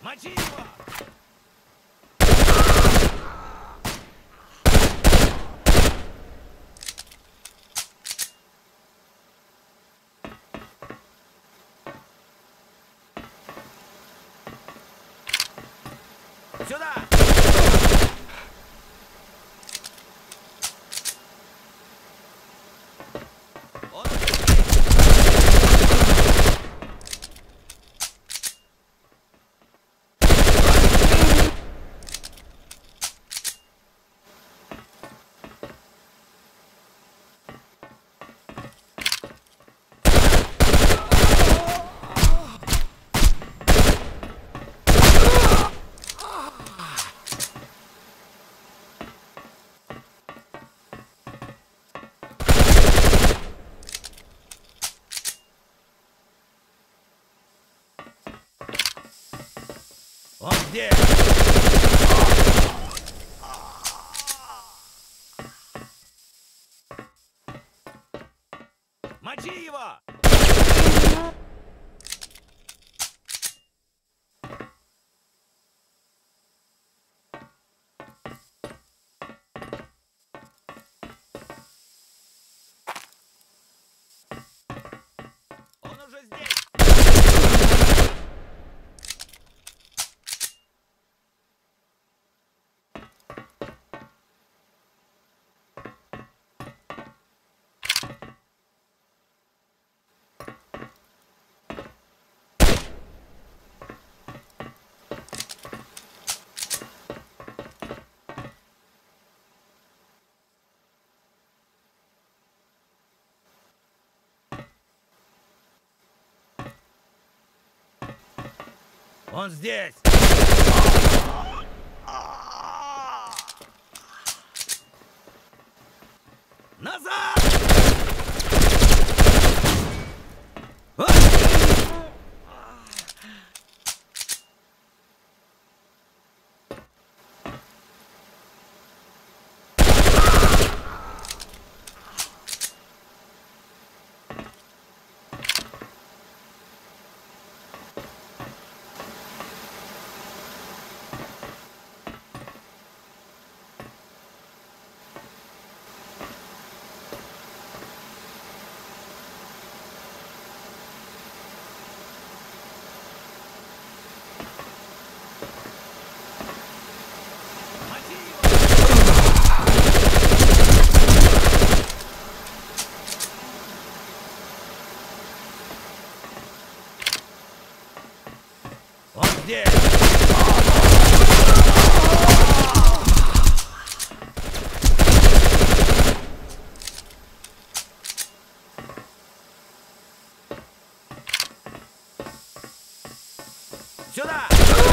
Мочи его! Сюда! Он здесь! Мочи его! Он уже здесь! Он здесь! Назад! Он здесь! Сюда!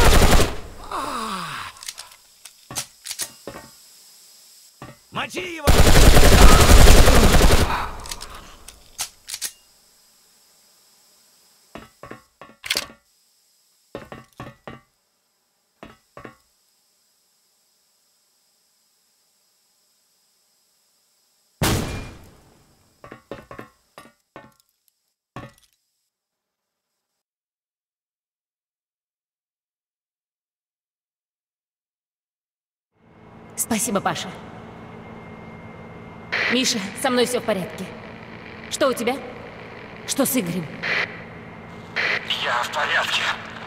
Мочи его! Спасибо, Паша. Миша, со мной все в порядке. Что у тебя? Что с Игорем? Я в порядке.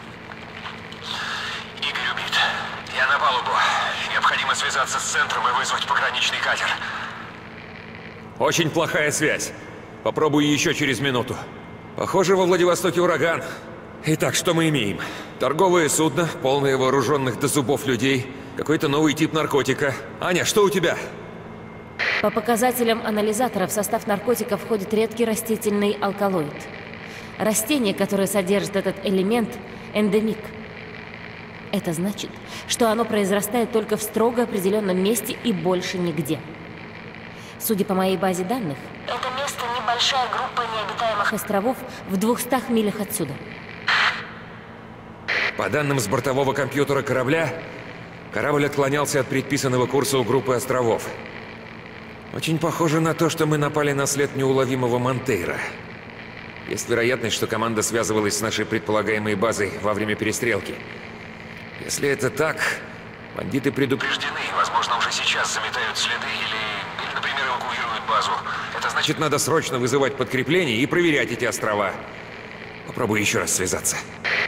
Игорь убит. Я на палубу. Необходимо связаться с центром и вызвать пограничный катер. Очень плохая связь. Попробую еще через минуту. Похоже, во Владивостоке ураган. Итак, что мы имеем? Торговое судно, полное вооруженных до зубов людей. Какой-то новый тип наркотика. Аня, что у тебя? По показателям анализатора в состав наркотика входит редкий растительный алкалоид. Растение, которое содержит этот элемент, эндемик. Это значит, что оно произрастает только в строго определенном месте и больше нигде. Судя по моей базе данных, это место небольшая группа необитаемых островов в 200 милях отсюда. По данным с бортового компьютера корабля, корабль отклонялся от предписанного курса у группы островов. Очень похоже на то, что мы напали на след неуловимого Монтейра. Есть вероятность, что команда связывалась с нашей предполагаемой базой во время перестрелки. Если это так, бандиты Предупреждены, возможно, уже сейчас заметают следы или, например, эвакуируют базу. Это значит... Значит, надо срочно вызывать подкрепление и проверять эти острова. Попробую еще раз связаться.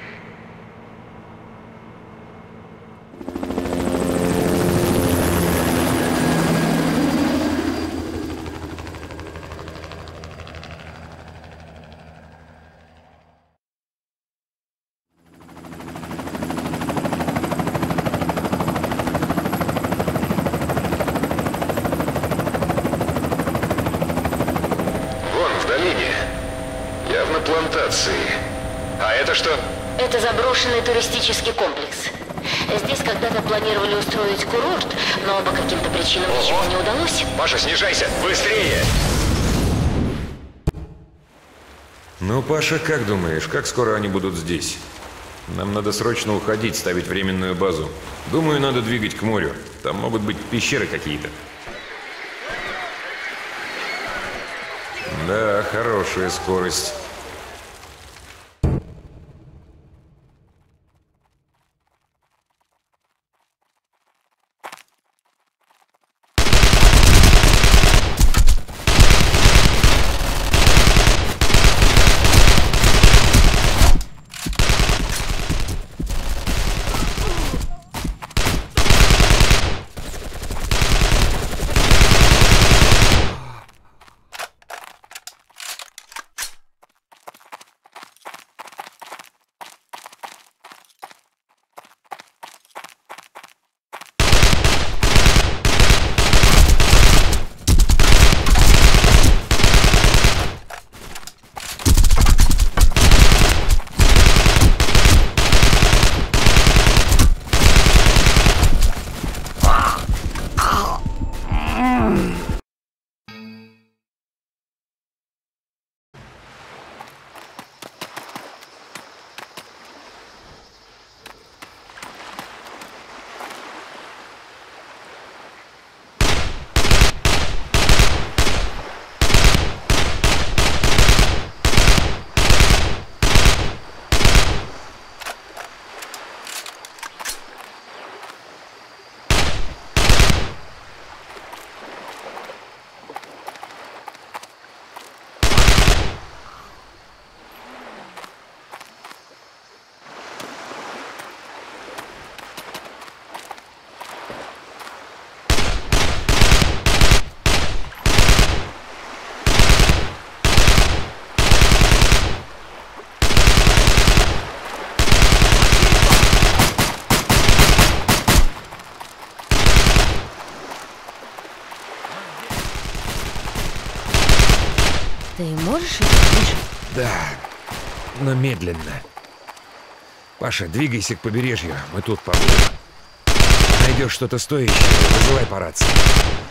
Вон, в долине. Явно плантации. А это что? Это заброшенный туристический комплекс. Здесь когда-то планировали устроить курорт, но по каким-то причинам ничего не удалось. Паша, снижайся! Быстрее! Ну, Паша, как думаешь, как скоро они будут здесь? Нам надо срочно уходить, ставить временную базу. Думаю, надо двигать к морю. Там могут быть пещеры какие-то. Да, хорошая скорость. Ты можешь идти ближе? Да, но медленно. Паша, двигайся к побережью, мы тут побудем. Найдешь что-то стоящее, вызывай по рации.